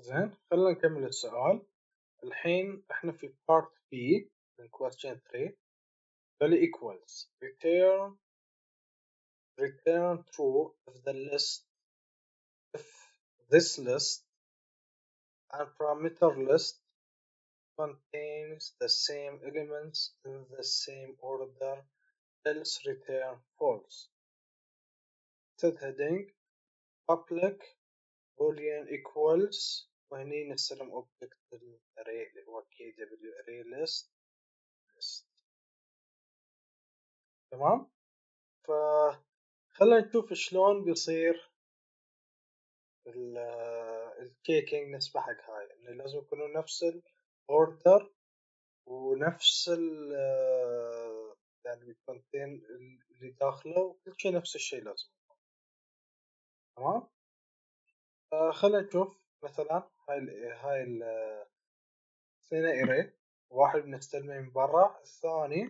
زين خلينا نكمل السؤال. الحين احنا في part B من question 3. value equals return true if this list and parameter list contains the same elements in the same order, else return false. set heading public boolean equals وهني نستلم object array اللي هو kw arraylist تمام. فخلنا نشوف شلون بيصير الكيكينج نسبة حق هاي، انه لازم يكونوا نفس الاوردر ونفس يعني الكونتين اللي داخله وكل شيء نفس الشيء لازم. تمام. خلنا نشوف مثلا هاي اثنين اري، واحد بنستلمه من برا، الثاني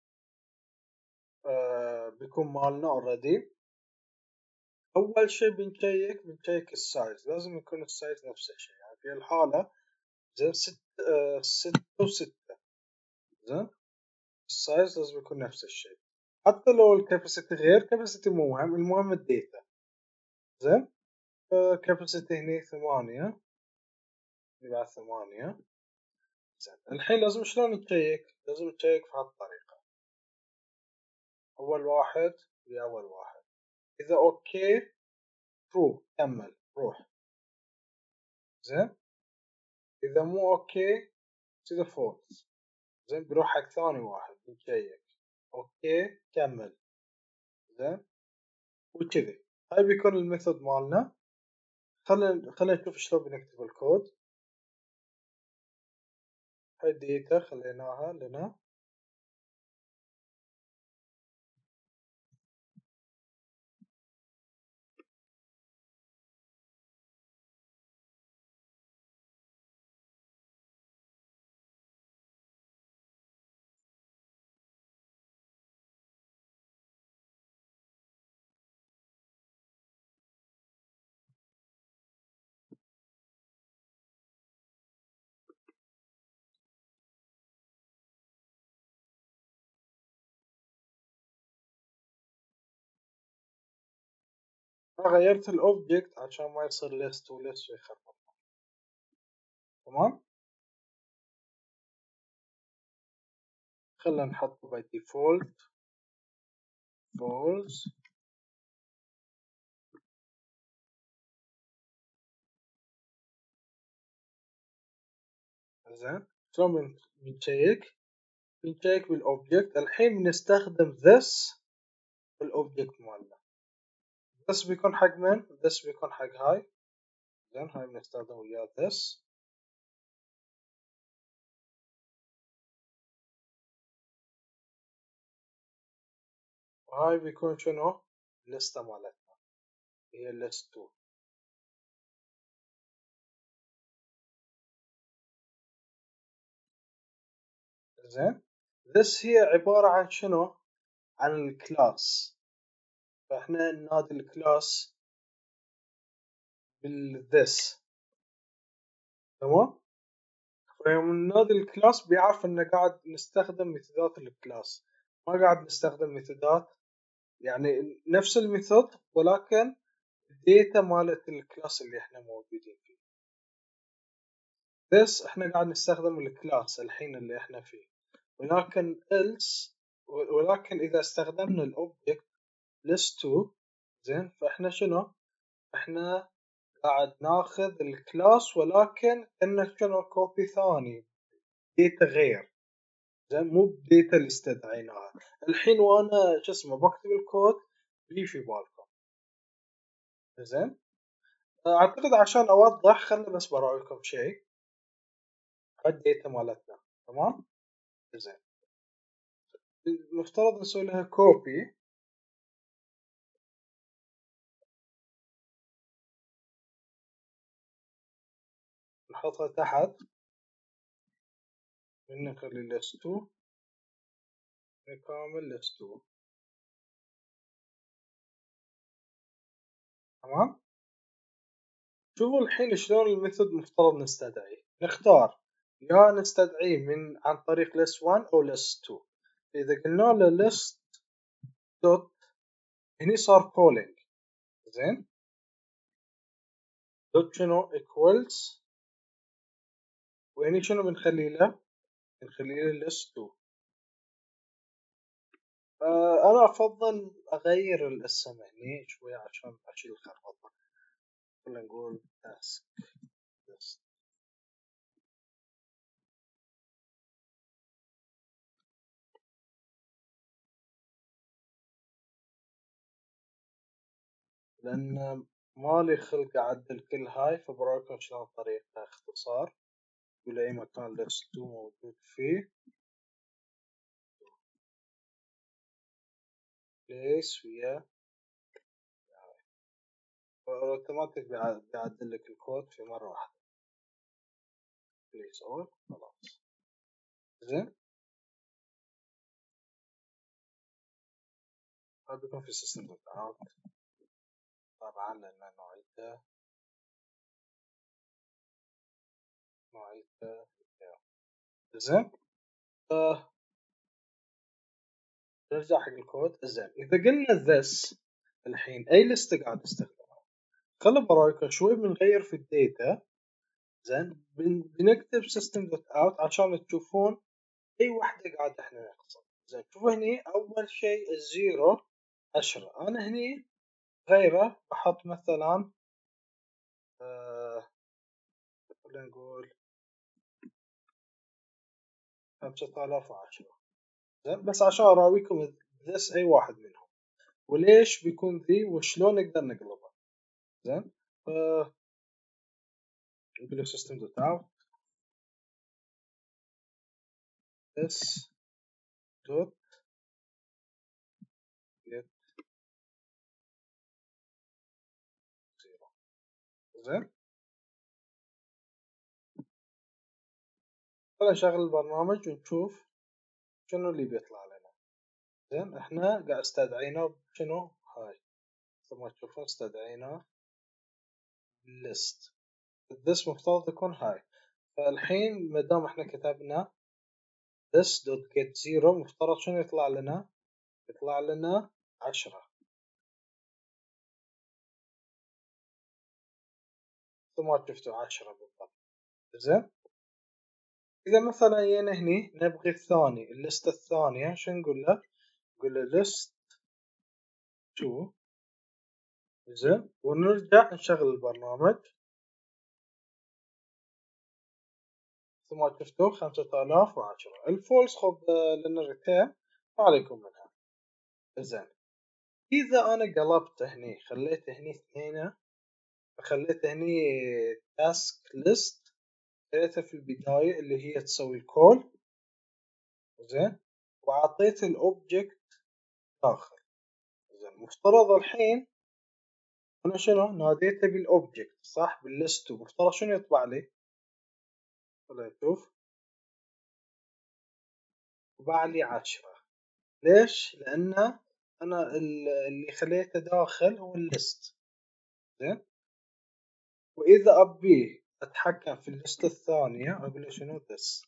بيكون مالنا اوريدي. اول شيء بنشيك السايز، لازم يكون السايز نفس الشيء. يعني في الحالة زين 6 و6 زين السايز لازم يكون نفس الشيء، حتى لو الكاباسيتي غير. كاباسيتي مو مهم، المهم الديتا. زين كاباسيتي هني 8 يبقى 8. زين الحين لازم شلون نشيك؟ لازم نشيك في هالطريقة. أول واحد بأول واحد، إذا أوكي ترو كمل روح. زين إذا مو أوكي تصير فولس. زين بروح حق ثاني واحد نشيك أوكي كمل. زين وكذي هاي بيكون الميثود مالنا. خلينا نشوف شلون بنكتب الكود. هاي الديتا خليناها لنا. أنا غيرت الأوبجكت عشان ما يصير list وليست ويخرب. تمام. خلينا نحطه by default false. زين شلون بنشيك بالأوبجكت. الحين بنستخدم this بالأوبجكت مالنا. this بيكون حق من؟ this بيكون حق هاي. زين هاي بنستخدم وياه this. وهاي بيكون شنو؟ الليستة مالتنا هي list 2. زين this هي عبارة عن شنو؟ عن الكلاس. فاحنا ننادي الكلاس بالthis. تمام. فيوم ننادي الكلاس بيعرف ان قاعد نستخدم ميثودات الكلاس، ما قاعد نستخدم ميثودات يعني نفس الميثود ولكن الديتا مالت الكلاس اللي احنا موجودين فيه. بس احنا قاعد نستخدم الكلاس الحين اللي احنا فيه، ولكن اذا استخدمنا الاوبجكت list2 زين فاحنا شنو؟ احنا قاعد ناخذ الكلاس ولكن انه شنو كوبي ثاني ديتا غير. زين مو بديتا اللي استدعيناها. الحين وانا شو اسمه بكتب الكود بي في بالكم. زين اعتقد عشان اوضح خلنا بس براوي لكم شيء. الديتا مالتنا تمام. زين المفترض نسوي لها كوبي. نحطها تحت نخلي list2 نكمل list2. تمام. شوفوا الحين شلون الميثود مفترض نستدعيه. نختار يا نستدعيه من عن طريق list 1 أو list 2. إذا قلنا له list دوت هني صار calling زين دوت شنو equals وهني شنو بنخلي له list 2. أنا أفضل أغير الاسم هني شوية عشان أشيل الخربطة. خلينا نقول task list لأن مالي خلق أعدل كل هاي، فبرايكم شلون طريقة اختصار. يقول أي مكان list 2 موجود فيه place ويا اوتوماتيك بيعدل لك الكود في مرة واحدة. place all خلاص زين. هذا بيكون في system دوت اوت طبعا لأن نوعيته زين. نرجع حق الكود. زين إذا قلنا this الحين أي لست قاعد استخدمها، خلوا برايكم شوي بنغير في الداتا. زين بنكتب system دوت اوت عشان تشوفون أي واحدة قاعد احنا نقصد. زين شوفوا هني أول شيء الزيرو 10. أنا هني غيره بحط مثلا خلينا نقول 5010. زين بس عشان أراويكم this أي واحد منهم وليش بيكون ذي وشلون نقدر نقلبه. زين نقول له system دوت out this دوت get 0. زين خلينا نشغل البرنامج ونشوف شنو اللي بيطلع لنا. زين احنا قاعد استدعينا شنو هاي مثل ما تشوفون استدعينا list this مفترض يكون هاي. فالحين ما دام احنا كتبنا this dot get 0 مفترض شنو يطلع لنا؟ يطلع لنا 10 مثل ما شفتوا 10 بالضبط. زين اذا مثلا جينا هني نبغي الثاني الليست الثانية شو نقول له؟ نقول له list 2. زين ونرجع نشغل البرنامج مثل ما شفتوا 5010. الفولس خب لنا ريتيرن ما عليكم منها. زين اذا انا قلبت هني خليت هني اثنين، خليت هني تاسك ليست خليتها في البداية اللي هي تسوي الكول. زين وعطيت الاوبجكت داخل. زين مفترض الحين انا شنو ناديته بالاوبجكت صح بالليست مفترض شنو يطبع لي؟ خلينا نشوف. طبع لي 10. ليش؟ لأن أنا اللي خليته داخل هو الليست. زين وإذا أبيه أتحكم في الليست الثانية أقول له شنو this.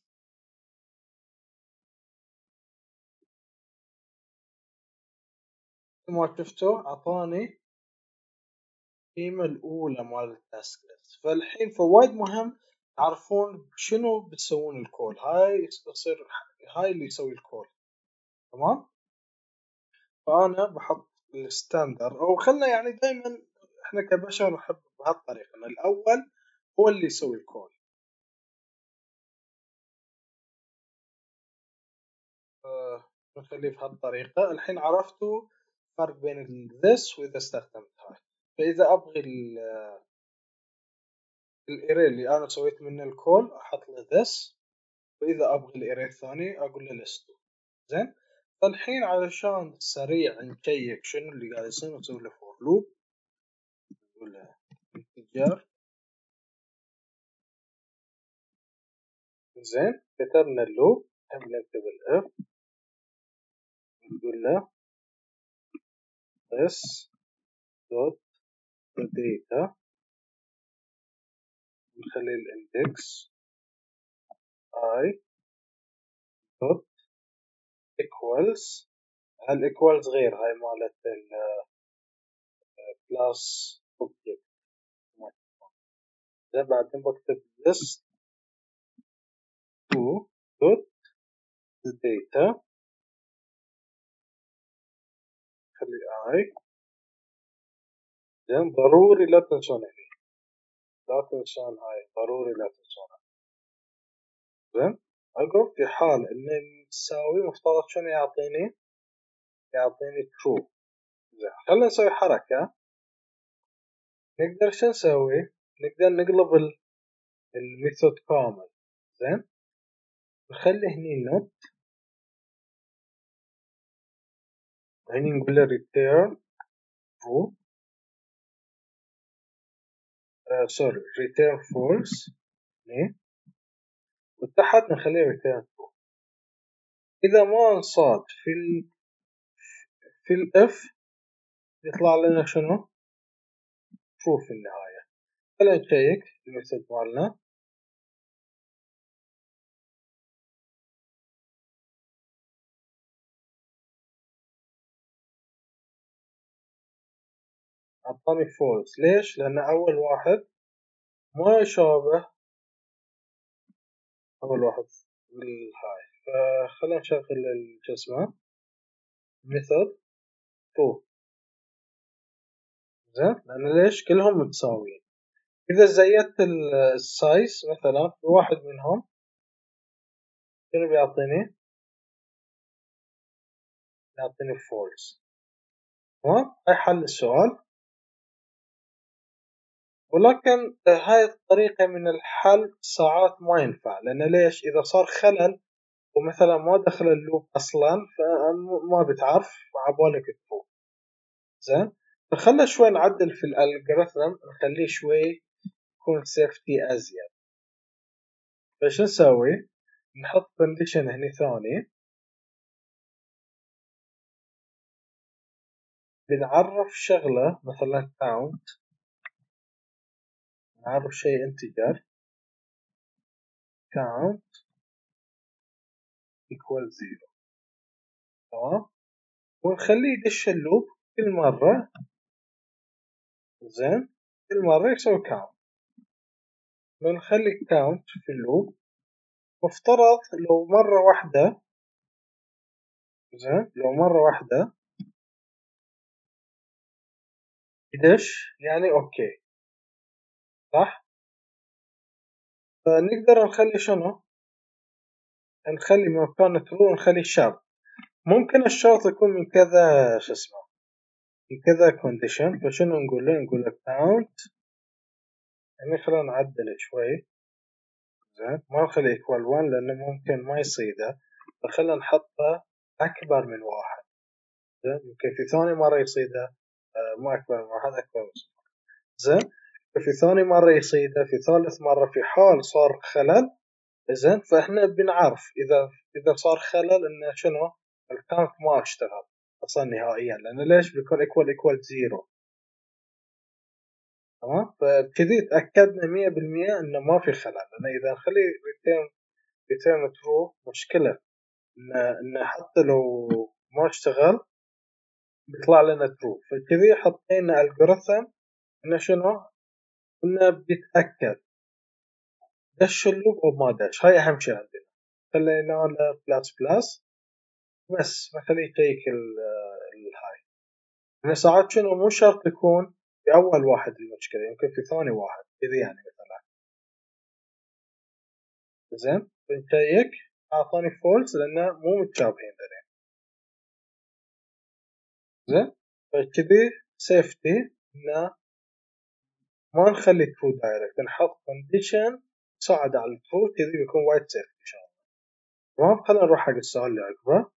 ما شفتوا أعطاني القيمة الأولى مال التاسك ليست. فالحين فوايد مهم تعرفون شنو بتسوون الكول. هاي يصير هاي اللي يسوي الكول تمام. فأنا بحط الستاندر أو خلنا يعني دائما إحنا كبشر نحب بهالطريقة إن الأول هو اللي يسوي الكول. نخليه بهالطريقة. الحين عرفتوا فرق بين this وإذا استخدمت هاي. فإذا أبغي الإيري اللي أنا سويت منه الكول أحط له this، وإذا أبغي الإيري الثاني أقول له list. زين فالحين علشان سريع نشيك شنو اللي قاعد يصير نسوي له for loop. نقول له integer. زين كتبنا اللوب هم نكتب الاف نقول له this dot data نخلي الاندكس I دوت equals. هالايكوالز غير هاي مالت الكلاس اوبجكت. ده بعدين بكتب list 2 دوت data. خلي I. زين ضروري لا تنسون هني، لا تنسون هاي، ضروري لا تنسونها. زين اقرب في حال اني مساوي مفترض شنو يعطيني true. زين خلينا نسوي حركة. نقدر شو نسوي؟ نقدر نقلب الميثود كامل. زين نخلي هني نوت، هني نقول له return true sorry return false هني، وتحت نخليه return true. إذا ما انصاد في الاف يطلع لنا شنو؟ true في النهاية. خلينا نشيك الميثود مالنا. أعطاني false. ليش؟ لأن أول واحد ما يشابه أول واحد بالهاي. فخلينا نشغل الجسمة method true. زين لأن ليش؟ كلهم متساويين. إذا زيدت السايز مثلا واحد منهم شنو بيعطيني؟ يعطيني false. تمام؟ هاي حل السؤال. ولكن هاي الطريقة من الحل ساعات ما ينفع، لأن ليش؟ إذا صار خلل ومثلا ما دخل اللوب أصلا فما بتعرف عبالك تفوق. زين فخلنا شوي نعدل في الالجوريثم، نخليه شوي يكون سيفتي أزيد. فش نسوي؟ نحط كونديشن هني ثاني، بنعرف شغلة مثلا count، نعرف شيء integer count equal 0. تمام ونخليه يدش اللوب كل مرة. زين كل مرة يسوي count. بنخلي count في اللوب. مفترض لو مرة واحدة، زين لو مرة واحدة يدش يعني اوكي صح. فنقدر نخلي شنو؟ نخلي مكان true نخلي شرط. ممكن الشرط يكون من كذا شو اسمه، من كذا condition. فشنو نقول له؟ نقول له count يعني خلينا نعدل شوي. زين ما نخلي equal 1 لأنه ممكن ما يصيده، فخلينا نحطه أكبر من واحد. زين يمكن في ثاني مرة يصيده مو أكبر من واحد، أكبر من صفر. زين في ثاني مرة يصيده، في ثالث مرة في حال صار خلل. زين فإحنا بنعرف إذا صار خلل إنه شنو الكاونت ما اشتغل أصلا نهائيا، لأن ليش بيكون equal 0. تمام فبكذي تأكدنا 100% إنه ما في خلل. لأن إذا نخلي return true مشكلة إنه حتى لو ما اشتغل بيطلع لنا true. فكذي حطينا algorithm إنه شنو إنه بيتأكد دش اللوب أو ما دش. هاي أهم شيء عندنا. خلينا له بلس بس ما خليه يشيك الهاي. يعني ساعات شنو مو شرط يكون في أول واحد المشكلة، يمكن في ثاني واحد كذي يعني مثلا. زين بنشيك أعطاني فولس لأنه مو متشابهين ذولين. زين فكذي سيفتي إنه ما نخلي ترو دايركت، نحط كونديشن يساعد على الترو، كذي بيكون وايد سيف إن شاء الله. تمام خلينا نروح حق السؤال اللي عقبه.